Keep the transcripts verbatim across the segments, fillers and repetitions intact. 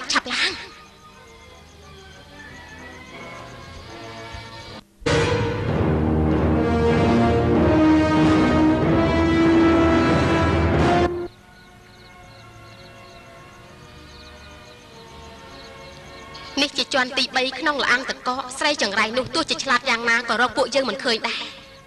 ឆាប់ឡើងនេះជាជាន់ទីបីក្នុងលអាងតកស្រីចង្រៃនោះទោះជាឆ្លាតយ៉ាងណាក៏រកពួកយើងមិនឃើញដែរ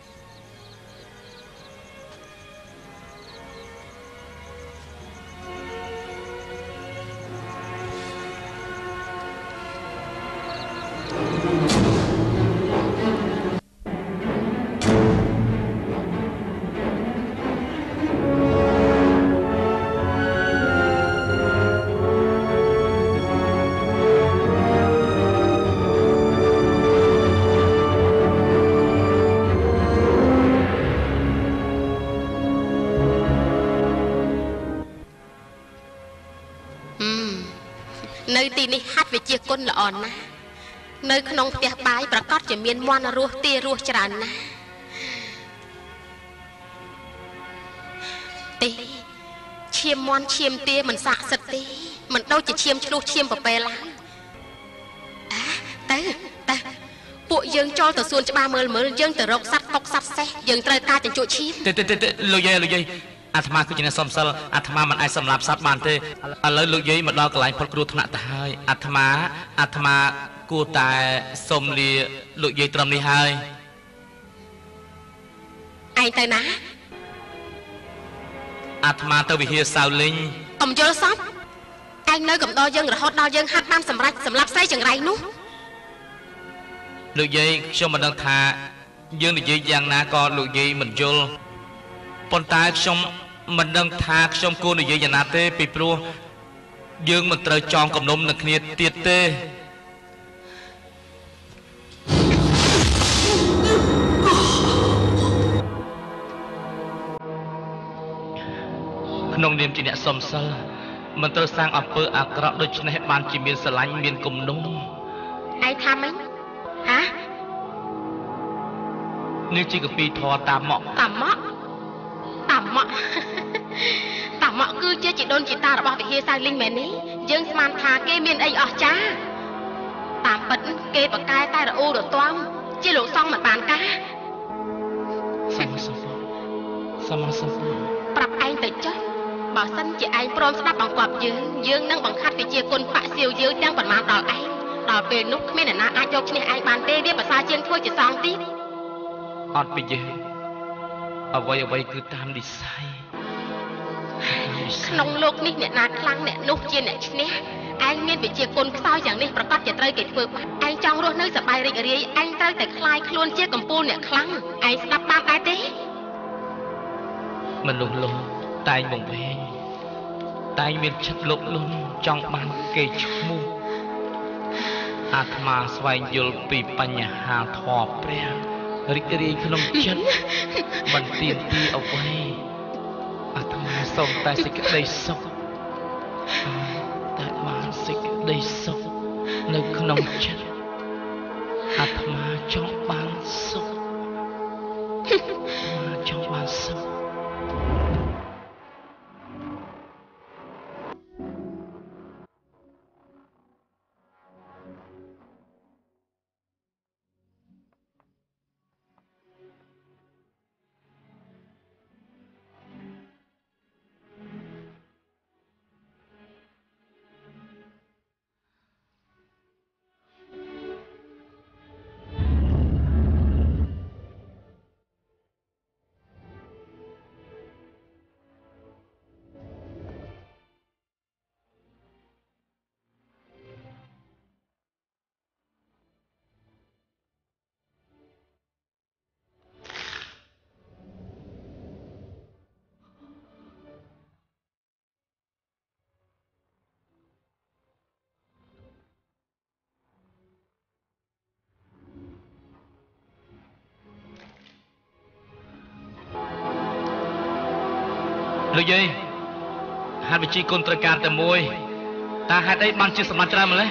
នៅទីនេះហាត់វិជាគុណល្អណាស់នៅក្នុងផ្ទះបាយប្រកាសជាមានមន់រស់ទារស់ច្រើនណាស់ទេឈាមមន់ឈាមទាមិនស័ក្តិសិទ្ធទេមិនដូចជាឈាមឆ្លុះឈាមប្រពែឡើយអើទៅទៅពួកយើងចូលទៅសួនច្បារមើលមើលយើងទៅរកសត្វកុកសត្វសេះយើងត្រូវការជញ្ជក់ឈាមទៅទៅលោកយាយលោកយាយអាត្មាគឺជាអ្នកសំសិលអាត្មាមិនអាចសម្លាប់សត្វបានទេឥឡូវលោកយាយមកដល់កន្លែងផុតគ្រោះថ្នាក់ទៅហើយអាត្មាអាត្មាគួរតែសុំលាលោកយាយត្រឹមនេះហើយឯងទៅណាអាត្មាទៅវិហារសៅលីងកុំយល់សពឯងនៅកំដរយើងរហូតដល់យើងហាត់បានសម្រេចសម្លាប់ស្រីចង្រៃនោះលោកយាយខ្ញុំមិនដឹងថាយើងនិយាយយ៉ាងណាក៏លោកយាយមិនយល់ប៉ុន្តែខ្ញុំមិនដឹងថាខ្ញុំគួរនិយាយយ៉ាងណាទេពីព្រោះយើងមិនត្រូវចងគំនុំនឹងគ្នាទៀតទេក្នុងនាមជាអ្នកសំសិលមិនត្រូវសាងអំពើអាក្រក់ដូច្នេះបានជាមានស្រឡាញ់មានគំនុំឯងថាម៉េចហ៎នេះជាកពីធរតាមមកតាមមកតាមមកតាមមកគឺជាជីដូនជីតារបស់វិហារសៅលីងមែននេះយើងស្មានថាគេមានអីអស្ចារ្យតាមពិតគេបកកែតែរអ៊ូរទាំជាលោកសង្ឃមិនបានការសមសមសមសមប្រាប់ឯងទៅចុះបើសិនជាឯងព្រមស្ដាប់បង្គាប់យើងយើងនឹងបង្ខាត់វិជាគុណបាក់សៀវយើងទាំងប៉ុន្មានដល់ឯងដល់ពេលនោះគ្មានអ្នកណាអាចយកឈ្នះឯងបានទេវាភាសាជាងធ្វើជាសងទៀតអត់ពីយើងអ្វីអ្វីគឺតាមនិស្ស័យក្នុងโลกនេះអ្នកណាខ្លាំងអ្នកនោះជាអ្នកឈ្នះឯងមានវិជាគុណខ្សោយយ៉ាងនេះប្រកាសជាត្រូវគេធ្វើបាបឯងចង់រស់នៅសប្បាយរីករាយឯងត្រូវតែខ្លាយខ្លួនជាកំពូលអ្នកខ្លាំងឯងស្ដាប់បានដែរទេមនុស្សលោកតែងបង្វែងតែងមានចិត្តលោភលន់ចង់បានគេឈ្មោះអាត្មាស្វែងយល់ពីបញ្ហាធម៌ព្រះរីករាយក្នុងចិត្តមិនទាមទារអ្វីអាត្មាសូមតែសេចក្តីសុខតែបានសេចក្តីសុខនៅក្នុងចិត្តអាត្មាចង់បានសុខអាត្មាចង់បានសុខលោកយាយហាត់វិជាគុណត្រូវការតែមួយតើហេតុអីបានជាសម្បត្តិច្រើនម្ល៉េះ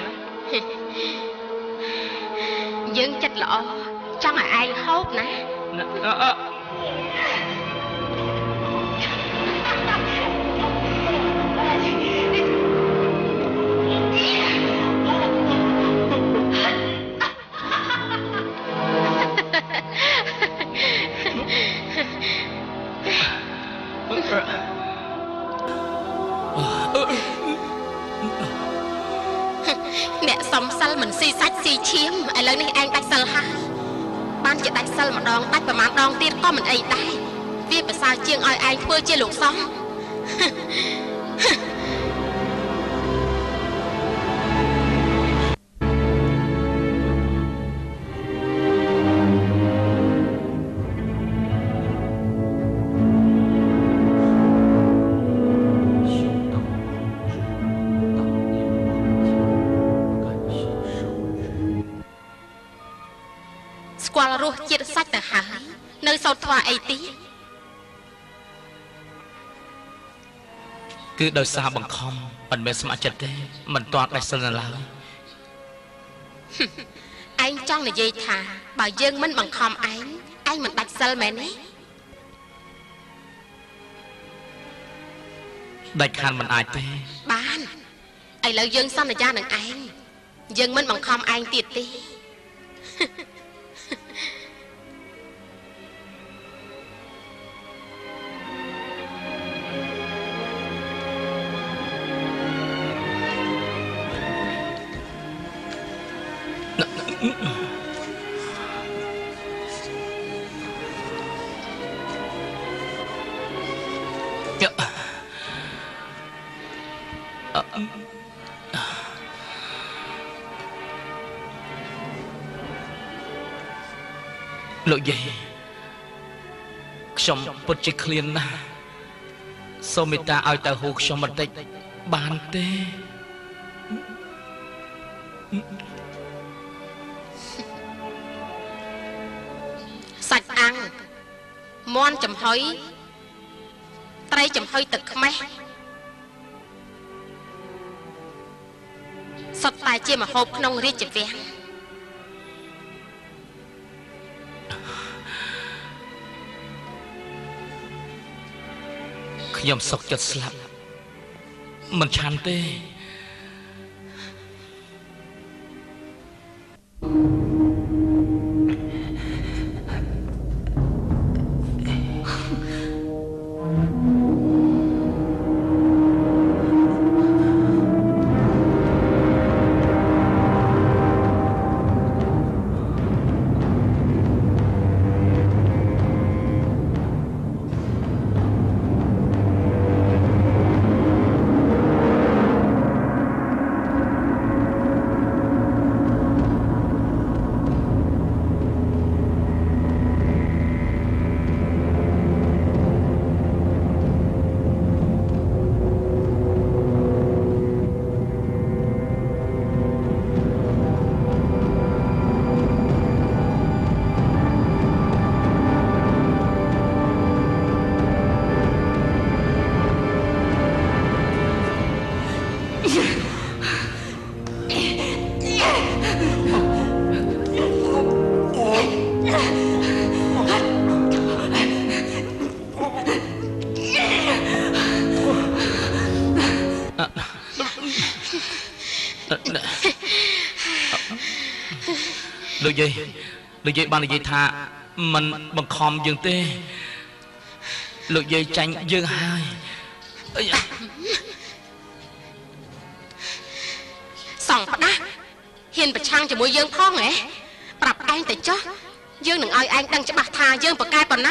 យើងចិត្តល្អចង់ឲ្យឯងហូបណាអឺអ្នកសំសិលមិនស៊ីសាច់ស៊ីឈាមឥឡូវនេះឯងដាច់សិលហើយបានជាដាច់សិលម្ដងដាច់ប្រមាណដងទៀតក៏មិនអីដែរវាប្រសើរជាងឲ្យឯងធ្វើជាលោកសង្ឃស្គាល់រសជាតិសាច់ទៅហើយនៅសោតថ្វាអីទៀតគឺដោយសារបង្ខំមិនមែនស្ម័គ្រចិត្តទេមិនទាន់ដាច់សិលនៅឡើយឯងចង់និយាយថាបើយើងមិនបង្ខំឯងឯងមិនដាច់សិលមែនទេដាច់ខានមិនអាចទេបានឥឡូវយើងសន្យានឹងឯងយើងមិនបង្ខំឯងទៀតទេលោកយាយខ្ញុំពិតជាឃ្លានណាស់សូមមេត្តាឲ្យតើហូខ្ញុំបន្តិចបានទេសាច់អាំងមាន់ចំហុយត្រីចំហុយទឹកខ្មេះសុទ្ធតែជាម្ហូបក្នុងរាជវាំងខ្ញុំសុខចិត្តស្លាប់មិនឆានទេលោកយាយលោកយាយបាននិយាយថាមិនបង្ខំយើងទេលោកយាយចាញ់យើងហើយអីសង្ឃផ្ដាស់ហ៊ានប្រឆាំងជាមួយយើងផងហ៎ប្រាប់ឯងទៅចុះយើងនឹងឲ្យឯងដឹងច្បាស់ថាយើងប្រកែប៉ុណ្ណា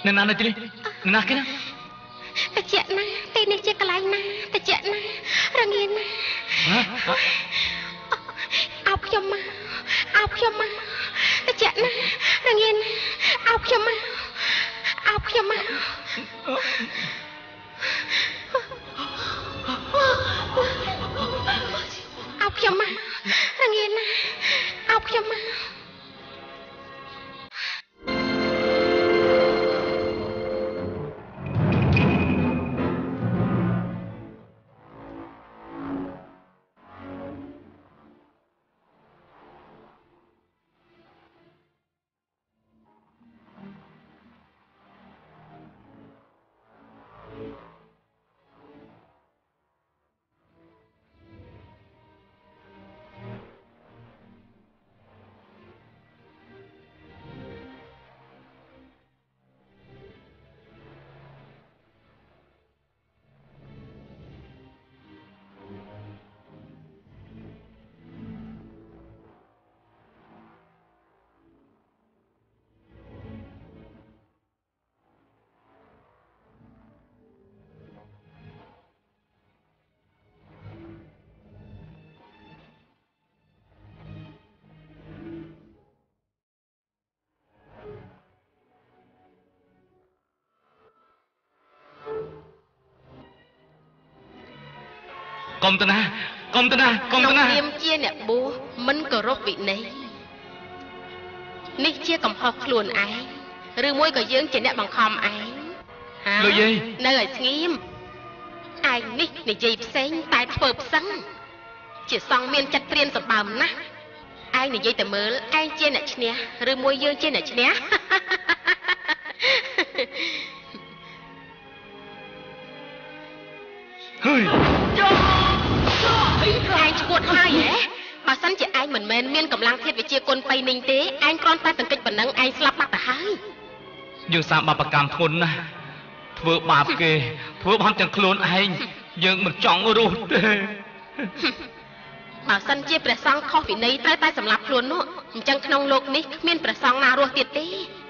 នៅណានៅទីនេះនៅណាគេណាតិចណាទីនេះជាកន្លែងណាតិចណារងាណាអោបខ្ញុំមកអោបខ្ញុំមកតិចណារងាណាអោបខ្ញុំមកអោបខ្ញុំមកអោបខ្ញុំមករងាណាអោបខ្ញុំមកកុំទៅណាកុំទៅណាកុំទៅណាខ្ញុំជាអ្នកបួសមិនគោរពវិន័យនេះជាកំហុសខ្លួនឯងឬមួយក៏យើងជាអ្នកបង្ខំឯងលោកយាយនៅឲ្យស្ងៀមឯងនេះនិយាយផ្សេងតែធ្វើផ្សឹងជាសង្ឃមានចិត្តព្រានសម្បើមណាស់ឯងនិយាយតែមើលឯងជាអ្នកឈ្នះឬមួយយើងជាអ្នកឈ្នះហើយឯងឈួតហើយហ៎បើសិនជាឯងមិនមែនមានកម្លាំងធាតុវិជាគុណបីninhទេឯងគ្រាន់តែសង្កេតប៉ុណ្ណឹងឯងស្លាប់បាត់ទៅហើយយើងសាបាបកម្មធ្ងន់ណាស់ធ្វើបាបគេធ្វើបាបទាំងខ្លួនឯងយើងមិនចង់រស់ទេបើសិនជាព្រះសង្ឃខុសវិន័យត្រូវតែសម្លាប់ខ្លួននោះអញ្ចឹងក្នុងโลกនេះគ្មានព្រះសង្ឃណារស់ទៀតទេ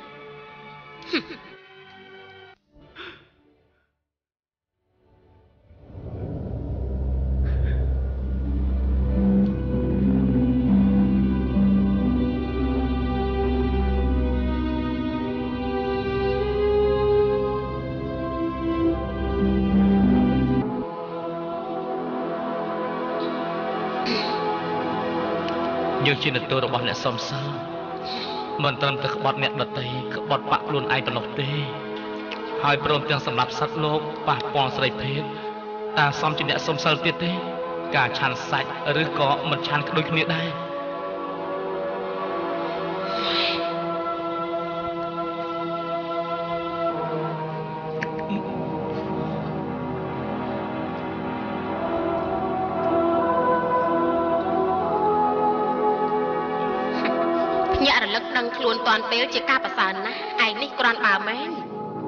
យើងជានទោរបស់អ្នកសំសិលមិនត្រឹមតែក្បត់អ្នកដទៃក្បត់បាក់ខ្លួនឯងប៉ុណ្ណោះទេហើយព្រមទាំងសម្រាប់សត្វលោកប៉ះពាល់ស្រីភេទតាសំជាអ្នកសំសិលទៀតទេការឆាន់សាច់ឬក៏មិនឆាន់ដូចគ្នាដែរខ្លួនតាន់ពេលជាការប្រសើរណាស់ឯងនេះគ្រាន់បើមែន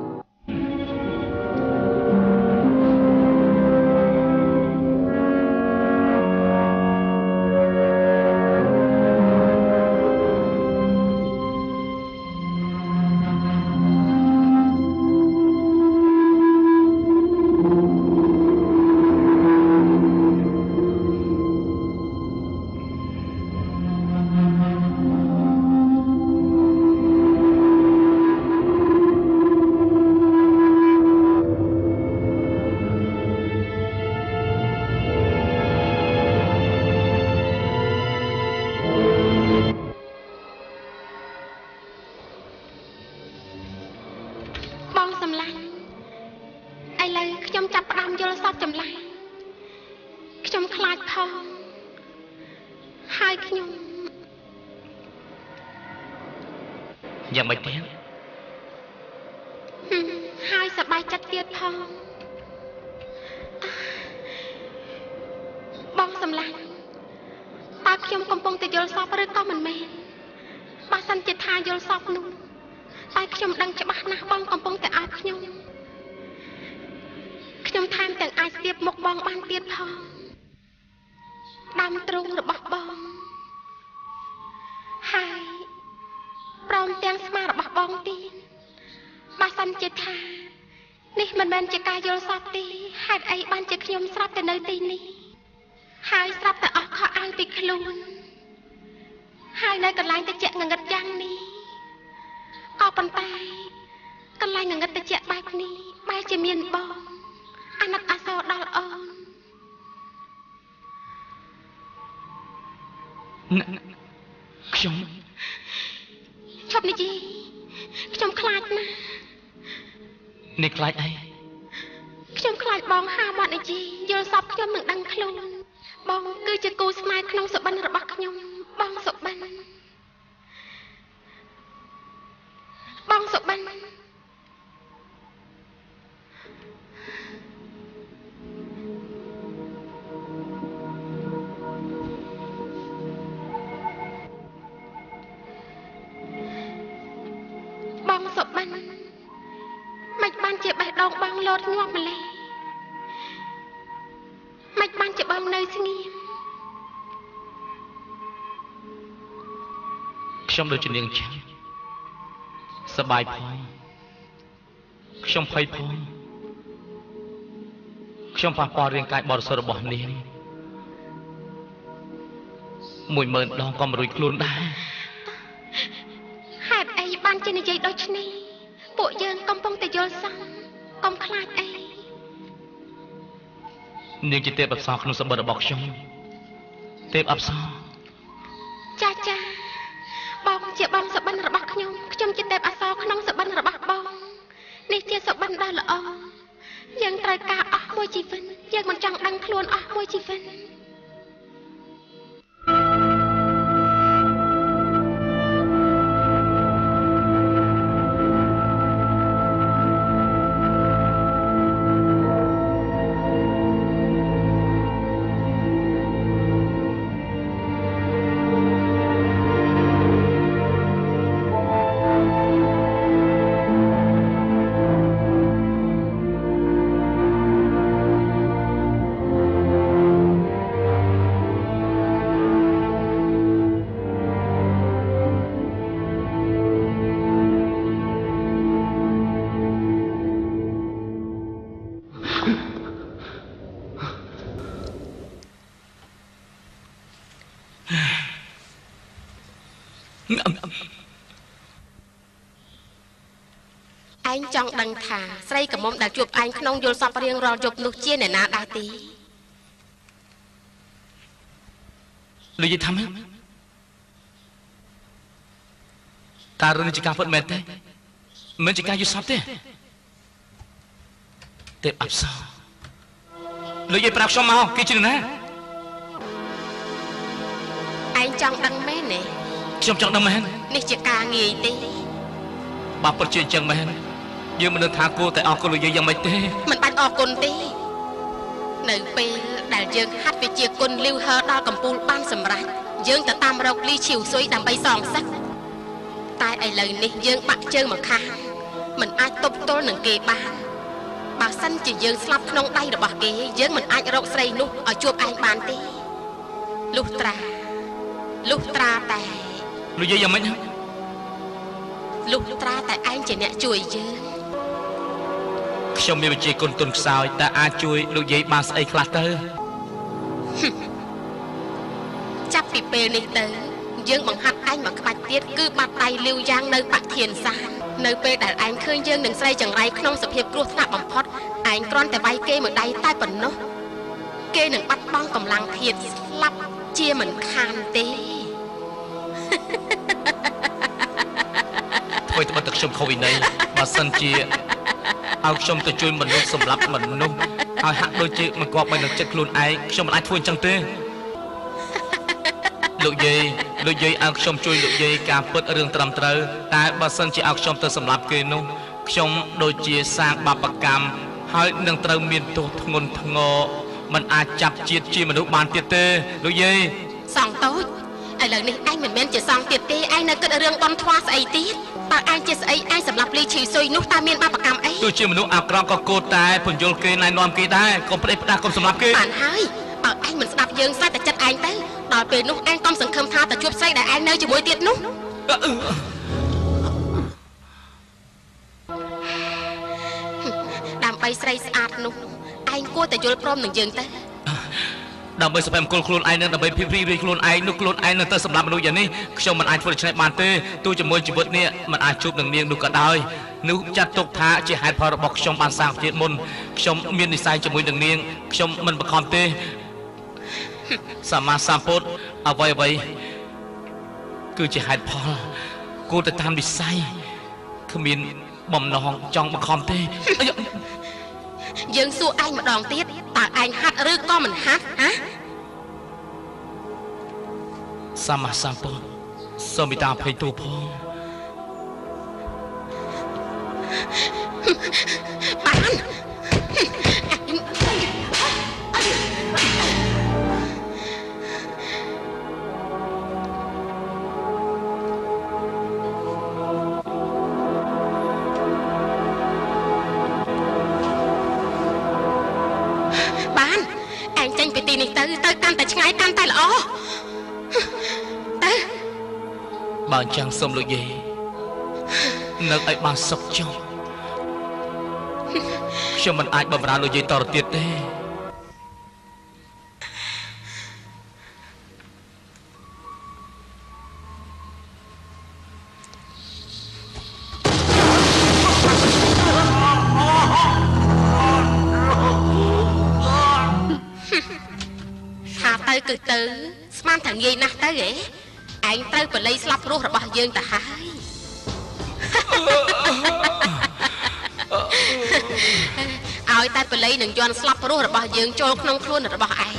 យ៉ាងម៉េចទៀតហើយសប្បាយចិត្តទៀតផងបងសម្លាញ់តើខ្ញុំកំពុងតែយល់សពឬក៏មិនមែនបើសិនជាថាយល់សពនោះតែខ្ញុំដឹងច្បាស់ណាស់បងកំពុងតែអោបខ្ញុំខ្ញុំថែមទាំងអាចស្ទាបមុខបងបានទៀតផងដើមទ្រូងរបស់បងហើយព្រមទាំងស្មារបស់បងទៀតបើសិនជាថានេះមិនមែនជាការយល់សប្តិទេហេតុអីបានជាខ្ញុំស្រាប់តែនៅទីនេះហើយស្រាប់តែអស់ខកអាវពីខ្លួនហើយនៅកន្លែងតិចងងឹតយ៉ាងនេះក៏ប៉ុន្តែកន្លែងងងឹតតិចបែបនេះបែរជាមានបងអាណិតអាសូរដល់អូនខ្ញុំឈប់និយាយខ្ញុំខ្លាចណាស់នេះខ្លាចអីខ្ញុំខ្លាចបងហាមាត់និយាយយល់សពខ្ញុំនឹងដឹងខ្លួនបងគឺជាគូស្នេហ៍ក្នុងសុបិនរបស់ខ្ញុំបងសុបិនបងសុបិនបងសុបិនមិនបានជាបេះដូងបងលោតញាប់ម្លេះមិនបានជាបងនៅស្ងៀមខ្ញុំដូចជានាងចឹងសប្បាយផងខ្ញុំភ័យផងខ្ញុំប៉ះពាល់រាងកាយបរិសុទ្ធរបស់នាងមួយម៉ឺនដងក៏មិនរួចខ្លួនដែរហេតុអីបានជានិយាយដូចនេះពួកយើងកំពុងតែយល់សប្តិកុំខ្លាចអីនាងជាទេពអប្សរក្នុងសម្បត្តិរបស់ខ្ញុំទេពអប្សរចាចាបងជាបងសុបិនរបស់ខ្ញុំខ្ញុំជាទេពអប្សរក្នុងសុបិនរបស់បងនេះជាសុបិនដ៏ល្អយើងត្រូវការអស់មួយជីវិតយើងមិនចង់ដឹងខ្លួនអស់មួយជីវិតឯងចង់ដឹងថាស្រីកមុំដែលជួបឯងក្នុងយល់សប្តិរៀងរាល់យប់នោះជាអ្នកណាដែរទេលោកយាយថាម៉េចការរឿងនេះជាការពិតមែនទេមិនជាការយល់សប្តិទេទេពអប្សរលោកយាយប្រាប់ខ្ញុំមកគេជាអ្នកណាឯងចង់ដឹងមែនទេខ្ញុំចង់ដឹងមែននេះជាការងាយទេបើពិតជាអញ្ចឹងមែនយើងមិននឹងថាគួរតែអរគុណលោកយាយយ៉ាងម៉េចទេមិនបាច់អរគុណទេនៅពេលដែលយើងហាត់វិជាគុណលីវហឺដល់កំពូលបានសម្រេចយើងទៅតាមរកលីឈីវស៊ុយដើម្បីសងសឹកតែឥឡូវនេះយើងបាក់ជើងមកខាងមិនអាចទប់ទល់នឹងគេបានបើសិនជាយើងស្លាប់ក្នុងដៃរបស់គេយើងមិនអាចរកស្រីនោះឲ្យជួបឯងបានទេលុះត្រាលុះត្រាតែលោកយាយយ៉ាងម៉េចលុះត្រាតែឯងជាអ្នកជួយយើងខ្ញុំមានវិជាគុណទុនខ្សោយតែអាចជួយលោកយាយបានស្អីខ្លះទៅចាប់ពីពេលនេះទៅយើងបង្ហាត់ឯងមកក្បាច់ទៀតគឺបាត់ដៃលាវយ៉ាងនៅបធានសាននៅពេលដែលឯងឃើញយើងនឹងស្រីចង្រៃក្នុងសភាពគ្រោះថ្នាក់បំផុតឯងគ្រាន់តែវាយគេមួយដៃតែប៉ុណ្ណោះគេនឹងបាត់បង់កម្លាំងធាតុស្លាប់ជាមិនខានទេធ្វើត្បិតតែខ្ញុំខុសវិន័យបើសិនជាឲ្យខ្ញុំទៅជួយមនុស្សសម្រាប់មនុស្សឲ្យហាក់ដូចជាមិនគប់មិននឹងចិត្តខ្លួនឯងខ្ញុំមិនអាចធ្វើអញ្ចឹងទេលោកយាយលោកយាយឲ្យខ្ញុំជួយលោកយាយការពិតរឿងត្រឹមត្រូវតែបើសិនជាឲ្យខ្ញុំទៅសម្លាប់គេនោះខ្ញុំដូចជាសាងបាបកម្មហើយនឹងត្រូវមានទោសធ្ងន់ធ្ងរមិនអាចចាប់ជាតិជាមនុស្សបានទៀតទេលោកយាយសងតូចឥឡូវនេះឯងមិនមែនជាសងទៀតទេឯងនៅគិតរឿងបន់ធ្វាស្អីទៀតបើឯងជាស្អីឯងសម្រាប់លីឈីស៊ុយនោះតើមានបាបកម្មអីទោះជាមនុស្សអាក្រក់ក៏គោតតែពន្យល់គេណែនាំគេដែរកុំផ្ដេសផ្ដាស់កុំសម្លាប់គេបានហើយបើឯងមិនស្ដាប់យើងស្ដាប់តែចិត្តឯងទៅដល់ពេលនោះឯងកុំសង្ឃឹមថាទៅជួបស្រីដែលឯងនៅជាមួយទៀតនោះដើម្បីស្រីស្អាតនោះឯងគួរតែយល់ព្រមនឹងយើងទៅដើម្បីសម្រាប់គល់ខ្លួនឯងនឹងដើម្បីភីភីរីខ្លួនឯងនោះខ្លួនឯងនឹងទៅសម្រាប់មនុស្សយ៉ាងនេះខ្ញុំមិនអាចធ្វើដូច្នេះបានទេទោះជាមួយជីវិតនេះមិនអាចជួបនឹងនាងនោះក៏ដោយនោះចាត់ទុកថាជាហេតុផលរបស់ខ្ញុំបានសាងជាតិមុនខ្ញុំមាននិស្ស័យជាមួយនឹងនាងខ្ញុំមិនបង្ខំទេសម្មាសម្ពុទ្ធអ្វីអ្វីគឺជាហេតុផលគួរតែតាមនិស្ស័យគ្មានបំណងចង់បង្ខំទេយើងសួរឯងម្ដងទៀតតើឯងហាត់ឬក៏មិនហាត់ហ៎សម្មាសម្ពុទ្ធសូមមេត្តាអភ័យទោសផងបានទីនេះទៅទៅកាន់តែឆ្ងាយកាន់តែល្អទៅបើអញ្ចឹងសូមលោកយាយនៅឲ្យបានសុខចុះខ្ញុំមិនអាចបំរើលោកយាយតទៅទៀតទេគឺទៅស្មានថាងាយណាស់ទៅហ៎ឯងត្រូវបល័យស្លាប់រស់របស់យើងទៅហើយឲ្យតែបល័យនឹងយន់ស្លាប់រស់របស់យើងចូលក្នុងខ្លួនរបស់ឯង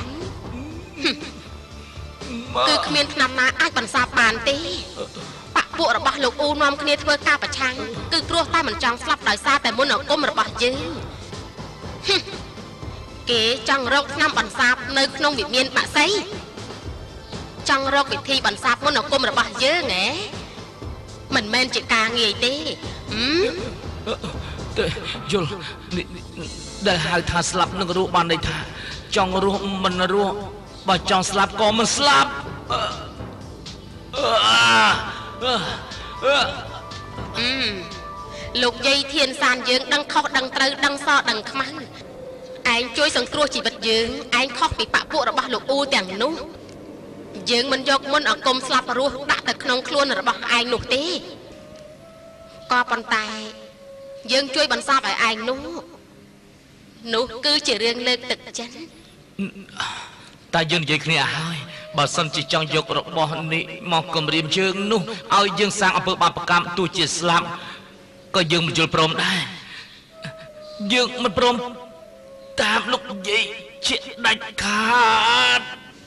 គឺគ្មានឆ្នាំណាអាចបន្សាបបានទេបពពួករបស់លោកអ៊ូនាំគ្នាធ្វើការប្រឆាំងគឺព្រោះតែមិនចង់ស្លាប់ដោយសារតែមុនអាគមរបស់យើងគេចង់រកឆ្នាំបន្សាបនៅក្នុងវិមានបាក់សីចង់រកវិធីបន្សាបមុនអាគមរបស់យើងហ៎មិនមែនជាការងាយទេទេយល់ដែលហៅថាស្លាប់នឹងរស់បានន័យថាចង់រស់មិនរស់បើចង់ស្លាប់ក៏មិនស្លាប់អឺលោកយាយធានសានយើងដឹងខុសដឹងត្រូវដឹងសដឹងខ្មៅឯងជួយសង្គ្រោះជីវិតយើងឯងខុសពីបពពួករបស់លោកអ៊ូទាំងនោះយើងមិនយកមុនអាគមស្លាប់រស់ដាក់ទៅក្នុងខ្លួនរបស់ឯងនោះទេក៏ប៉ុន្តែយើងជួយបន្សាបឲ្យឯងនោះនោះគឺជារឿងលើកទឹកចិត្តតែយើងនិយាយគ្នាហើយបើសិនជាចង់យករបស់នេះមកគំរាមជើងនោះឲ្យយើងសាងអំពើបាបកម្មទោះជាស្លាប់ក៏យើងមិនយល់ព្រមដែរយើងមិនព្រមតាមលោកយាយជាដាច់ខាត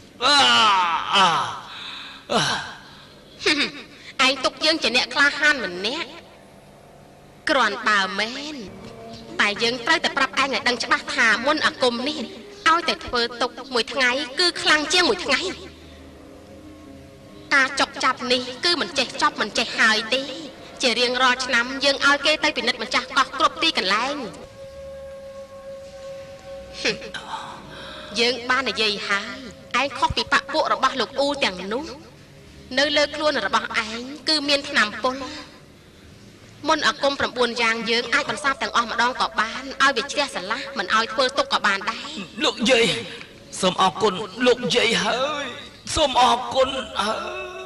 ឯងទុកយើងជាអ្នកក្លាហានម្នាក់គ្រាន់បើមែនតែយើងត្រូវតែប្រាប់ឯងឲ្យដឹងច្បាស់ថាមុនអាគមនេះឲ្យតែធ្វើទុកមួយថ្ងៃគឺខ្លាំងជាងមួយថ្ងៃការចុកចាប់នេះគឺមិនចេះចប់មិនចេះហើយទេជារៀងរាល់ឆ្នាំយើងឲ្យគេទៅពិនិត្យម្ចាស់កោះគ្រប់ទីកន្លែងយើងបាននិយាយហើយឯងខុសពីបពពួករបស់លោកអ៊ូទាំងនោះនៅលើខ្លួនរបស់ឯងគឺមានថ្នាំពុលមុនអាគមប្រាំបួនយ៉ាងយើងអាចបន្សាបទាំងអស់ម្ដងក៏បានឲ្យវាជ្រះស្រឡះមិនឲ្យធ្វើទុកក៏បានដែរលោកយាយសូមអរគុណលោកយាយហើយសូមអរគុណហើយ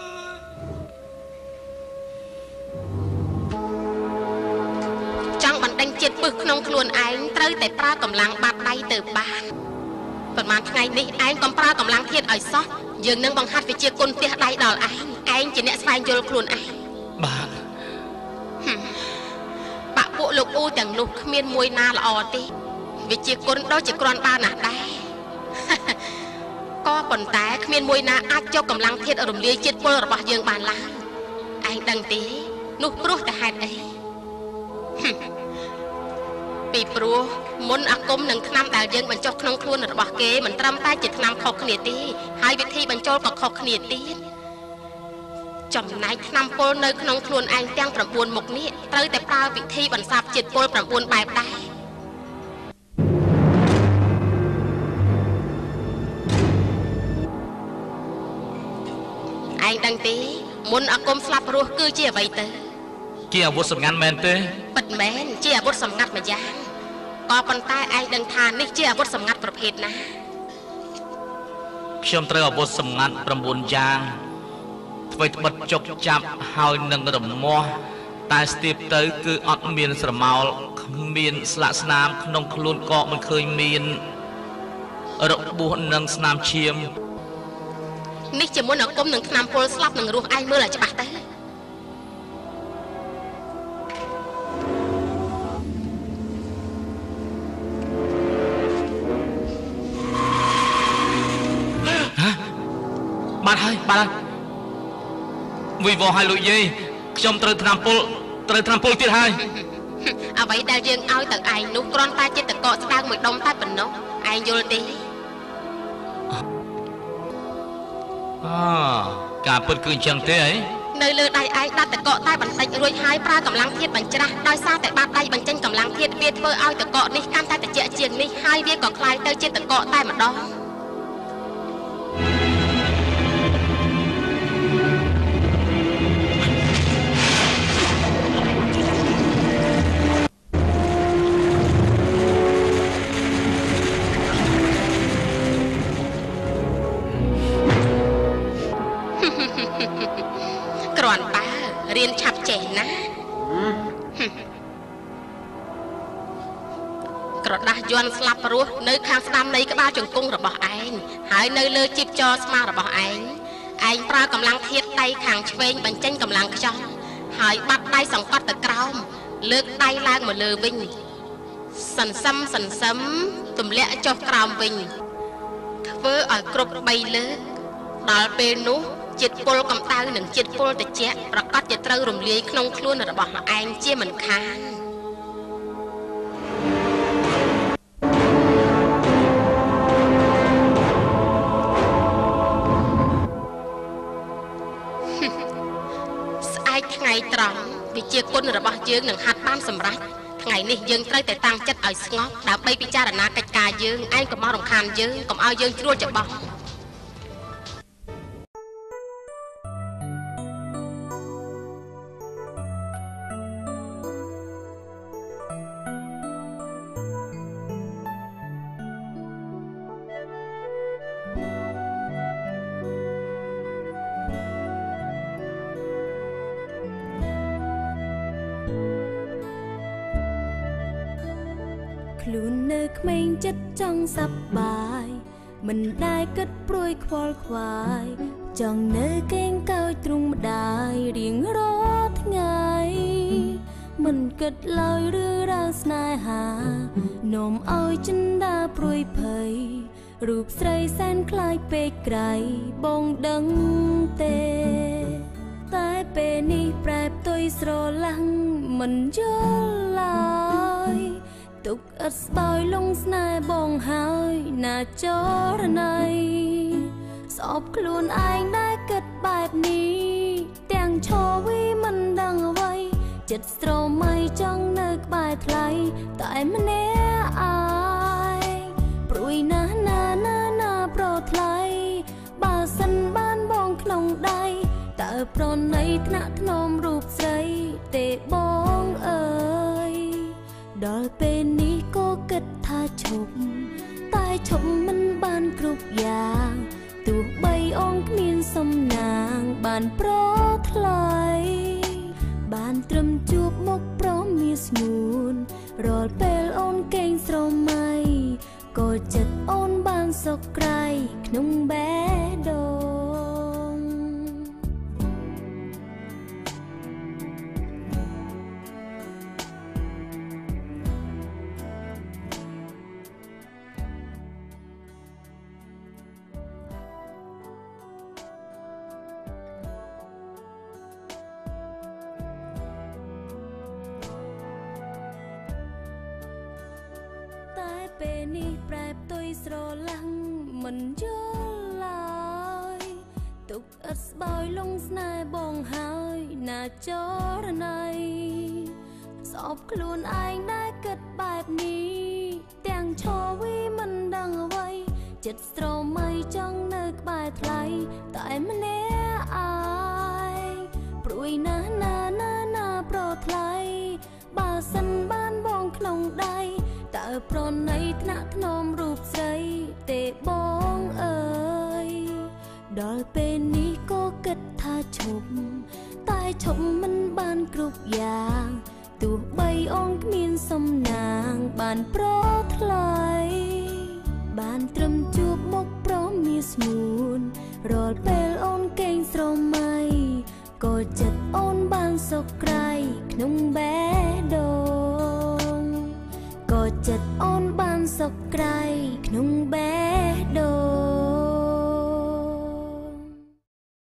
ចង់បណ្ដេញជាតិពឹសក្នុងខ្លួនឯងត្រូវតែប្រើកម្លាំងបាត់ដៃទៅបានប៉ុន្មានថ្ងៃនេះឯងកុំប្រើកម្លាំងធាតុឲ្យសោះយើងនឹងបង្ហាត់វិជាគុណផ្ទះដៃដល់ឯងឯងជាអ្នកស្វែងយល់ខ្លួនឯងបាទបពពួកលោកអ៊ូទាំងនោះគ្មានមួយណាល្អទេវិជាគុណដូចជាគ្រាន់បើណាស់ដែរក៏ប៉ុន្តែគ្មានមួយណាអាចយកកម្លាំងធាតុរំលាយជាតិពុលរបស់យើងបានឡើយឯងដឹងទេនោះព្រោះតែហេតុអីពីព្រោះមុនអាគមនឹងថ្នាំដែលយើងបញ្ចុះក្នុងខ្លួនរបស់គេមិនត្រឹមតែជាថ្នាំខុសគ្នាទេហើយវិធីបញ្ចូលក៏ខុសគ្នាទៀតចំណែកថ្នាំពុលនៅក្នុងខ្លួនឯងទាំងប្រាំបួនមុខនេះត្រូវតែប្រើវិធីបន្សាបជាតិពុលប្រាំបួនបែបដែរឯងដឹងទេមុនអាគមស្លាប់រស់គឺជាអ្វីទៅជាអាវុធសម្ងាត់មែនទេពិតមែនជាអាវុធសម្ងាត់មួយយ៉ាងកក៏ប៉ុន្តែឯងដឹងថានេះជាអាវុធសម្ងាត់ប្រភេទណាខ្ញុំត្រូវអាវុធសម្ងាត់9យ៉ាងអ្វីត្បិតជប់ចាប់ហើយនឹងរមាស់តែស្ទាបទៅគឺអត់មានស្រមោលគ្មានស្លាកស្នាមក្នុងខ្លួនកកមិនឃើញមានរបួសនឹងស្នាមឈាមនេះជាមុនអាគមនឹងថ្នាំពុលស្លាប់នឹងរស់ឯងមើលឲ្យច្បាស់ទៅបានហើយបានហើយវិវោឲ្យលោកយាយខ្ញុំត្រូវថ្នាំពុលត្រូវថ្នាំពុលទៀតហើយអ្វីដែលយើងឲ្យទៅឯងនោះគ្រាន់តែជាតកកស្ដើងមួយដុំតែប៉ុណ្ណោះឯងយល់ទេអការពិតគឺអញ្ចឹងទេអីនៅលើដៃឯងដាត់តកកតែបន្តិចរួចហើយប្រើកម្លាំងធាតុបញ្ច្រាស់ដោយសារតែបាត់ដៃបញ្ចេញកម្លាំងធាតុវាធ្វើឲ្យតកកនេះកាន់តែត្រជាក់ជាងនេះហើយវាក៏คล้ายទៅជាតកកតែម្ដងគ្រាន់បើរៀនឆាប់ចេះណាក្រដាស់យន់ស្លាប់ព្រោះនៅខាងស្ដាំនៃក្បាលជង្គង់របស់ឯងហើយនៅលើជីបចរស្មារបស់ឯងឯងប្រើកម្លាំងធាតុដៃខាងឆ្វេងបញ្ចេញកម្លាំងខ្យល់ហើយបាត់ដៃសង្កត់ទៅក្រោមលើកដៃឡើងមកលើវិញសន្សឹមសន្សឹមទម្លាក់ចុះក្រោមវិញធ្វើឲ្យគ្រប់បីលើកដល់ពេលនោះជាតិពុលកម្ដៅនិងជាតិពុលត្រជាក់ប្រកាសជាត្រូវរំលាយក្នុងខ្លួនរបស់ឯងជាមិនខានស្អែកថ្ងៃត្រង់វិជាគុណរបស់យើងនឹងហាត់បានសម្រេចថ្ងៃនេះយើងត្រូវតែតាំងចិត្តឲ្យស្ងប់ដើម្បីពិចារណាកិច្ចការយើងឯងកុំមករំខានយើងកុំឲ្យយើងជ្រួលច្បោះខ្លួននៅក្មេងចិត្តចង់សប្បាយមិនដែលគិតព្រួយខ្វល់ខ្វាយចង់នៅកេងកោចទ្រង់ម្ដាយរៀងរាល់ថ្ងៃមិនគិតឡើយរឿងរ៉ាវស្នេហានាំឲ្យចិន្តាព្រួយភ័យរូបស្រីសែនខ្លាចពេកក្រៃបងដឹងទេតែពេលនេះប្រែផ្ទុយស្រឡាំងមិនយល់ឡើយទុកឥតស្បើយលងស្នេហ៍បងហើយណាចរណៃស្អប់ខ្លួនឯងដែលគិតបែបនេះទាំងឈរវីមិនដឹងអ្វីចិត្តស្រមៃចង់នៅក្បែរថ្លៃតែម្នាក់ឯងព្រួយណាស់ណាណាណាប្រថ្លៃបើសិនបានបងក្នុងដៃតើប្រណីថ្នាក់ធ្នមរូបស្រីទេបងអើយដល់ពេលនេះក៏គិតថាឈប់តែឈប់មិនបានគ្រប់យ៉ាងទោះបីអូនគ្មានសំណាងបានប្រថ្លៃបានត្រឹមជួបមុខប្រមាស្ងួនរាល់ពេលអូនកេងស្រមៃក៏ចិត្តអូនបានសុខក្រៃក្នុងបេះដូងពេលនេះប្រែផ្ទុយស្រឡាំងមិនយល់ឡើយទុកឥតស្បើយលងស្នេហ៍បងហើយណាចរណៃស្អប់ខ្លួនឯងដែលគិតបែបនេះទាំងឈរវីមិនដឹងអ្វីចិត្តស្រមៃចង់នៅក្បែរថ្លៃតែម្នាក់ឯងព្រួយណាស់ណាណាណាប្រថ្លៃបើសិនបានបងក្នុងដៃតើប្រណីថ្នាក់ថ្នមរូបស្រីទេបងអើយដល់ពេលនេះក៏គិតថាឈប់តែឈប់មិនបានគ្រប់យ៉ាងទោះបីអូនគ្មានសំណាងបានប្រថ្លៃបានត្រឹមជួបមុខប្រមាស្មូនរាល់ពេលអូនកេងស្រមៃក៏ចិត្តអូនបានសុខក្រៃក្នុងបេះដូងក៏ចិត្តអូនបានសុខក្រៃក្នុងបេ